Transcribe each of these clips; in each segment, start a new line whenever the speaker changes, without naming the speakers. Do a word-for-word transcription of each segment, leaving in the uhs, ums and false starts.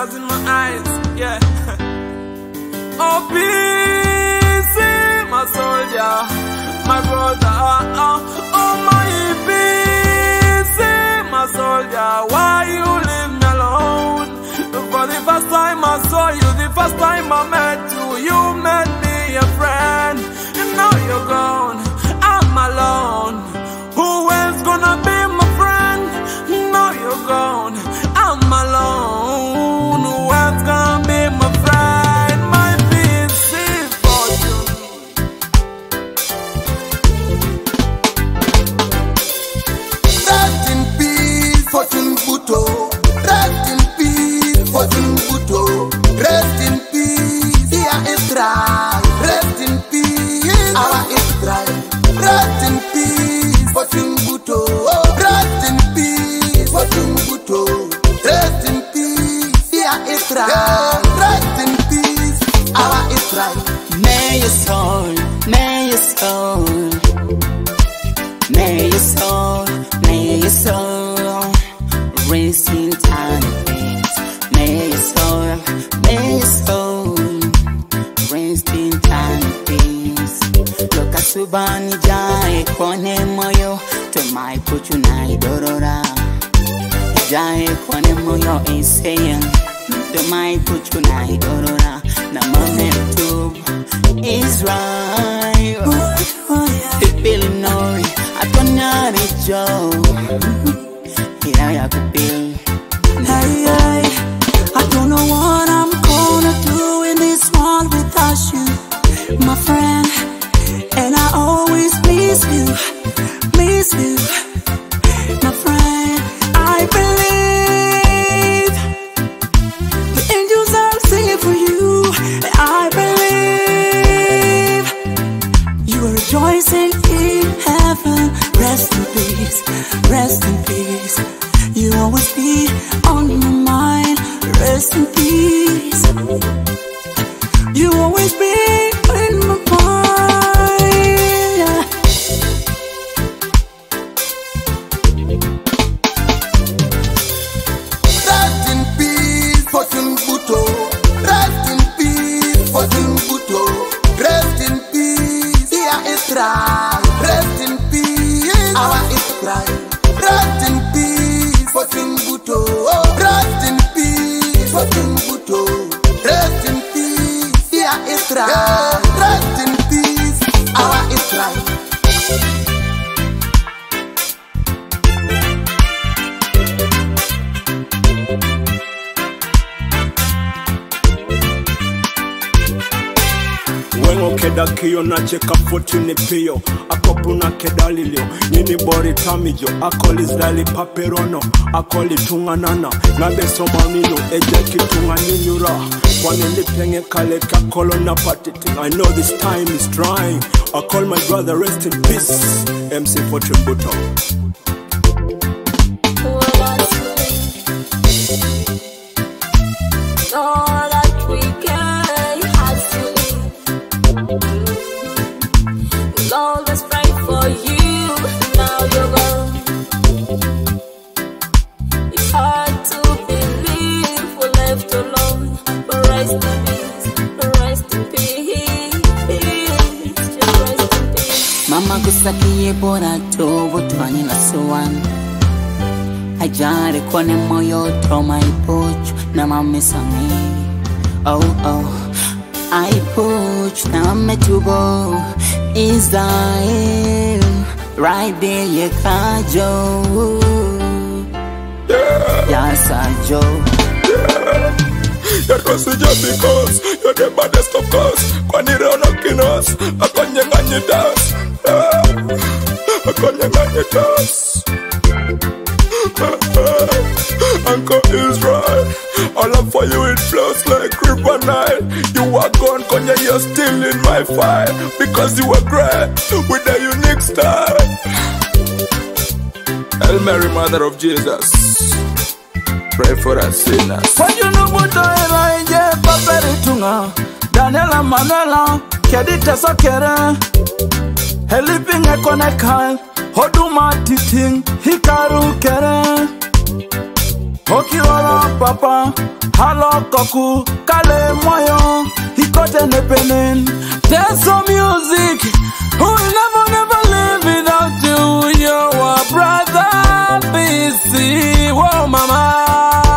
tears in my eyes, yeah. Oh, peace, my soldier, my brother. Oh, my peace, my soldier. Why you leave me alone? For the first time I saw you, the first time I met you, you made me a friend. And now you're gone, I'm alone. Who else gonna be my friend? Now you're gone, I'm alone. Who else gonna be my friend? My peace is fortune.
Rest in peace, Fortune Buto. Rest in peace, Fortune Buto. Rest in peace, here is dry. Rest in peace, our Israel. Rest in peace, Fortune Buto. Rest in peace, Fortune Buto. Rest in peace, here is dry. Rest in peace, our Israel.
May your soul, may your soul, may your soul, may your soul rest in time and peace. May your soul, may your soul rest in time and peace. Look at Subani Jai Kone Moyo to my Puchunai Dorora. Jai Kone Moyo is saying to my Puchunai Dorora. Namametu Israel. People know I don't know it, Joe. Here I feel.
Hey, hey, I don't know what I'm gonna do in this world without you, my friend. And I always miss you, miss you, my friend. I believe the angels are singing for you. And I believe you are rejoicing in heaven. Rest in peace, rest in peace. You always be on my mind. Rest in peace. You always be in my mind, yeah.
Rest in peace, Fortune Buto. Rest in peace, Fortune Buto. Rest in peace, here is Israel. Rest in peace, our Israel. Rest in peace, Fortune Buto. Rest in peace, Fortune Buto. Rest in peace, here is Israel. Rest in peace, our Israel.
Wengo keda kiyo na cheka fortune piyo. Akopu na keda lilio. Nini bori tamiyo. Akoli zdali paperono. Akoli tunganana. Ngabe soma mino. Eje kitunga ninyura. Kwane lipenge kale kakolo na patiting. I know this time is trying. I call my brother rest in peace. M C Fortune Buto.
All that we can has to we'll always pray for you. Now you're gone. It's hard to believe we're left alone. But rest in peace, rest in peace, just rest in peace.
Mama kusakiye bora to butwani la suwan. Ajare kone moyo to my poch na mame sangi. Oh oh, I poch na me tubo Israel. Right there ye kajo. Yes I Joe.
You're crazy just because you're the baddest of course. Kwani knocking us, akonyanganye dance. Akonyanganye dance. Uncle Israel, all love for you it flows like river Nile. You are gone, Konya, you're still in my fire because you were great with a unique style. Hail Mary, Mother of Jesus, pray for us sinners.
When you know what I am, Paperitunga, Daniela Manela, Kedita Sakera, Heliping a Koneka, Hoduma Titing, Hikaru Kere. Okiwara papa, halo koku, kale moyo, hikote nepenen. There's some music, who will never, never live without you. You're a brother, B C, whoa mama.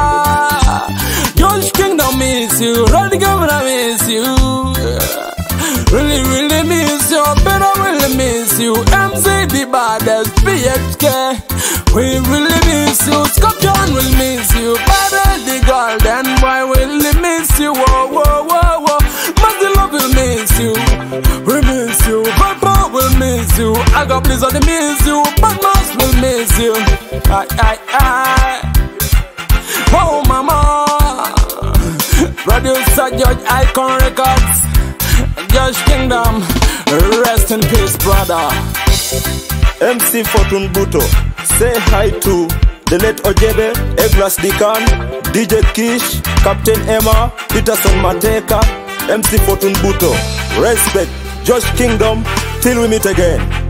Josh Kingdom miss you, Roddy Governor miss you. Really, really miss you, better really miss you. M C the baddest, P X K. We really miss you, Scorpion will miss you. Better the golden boy will miss you. Whoa, whoa, whoa, whoa. Muzzy Love will miss you. We miss you. Papa will miss you. I got Blizzard to miss you. But Mouse will miss you. Aye, aye, aye. Oh, mama. Producer Judge Icon Records. Josh Kingdom. Rest in peace, brother.
M C Fortune Buto. Say hi to the late Ojebe, Eglas Dikan, D J Kish, Captain Emma, Peterson Mateka, M C Fortune Buto. Respect, Josh Kingdom, till we meet again.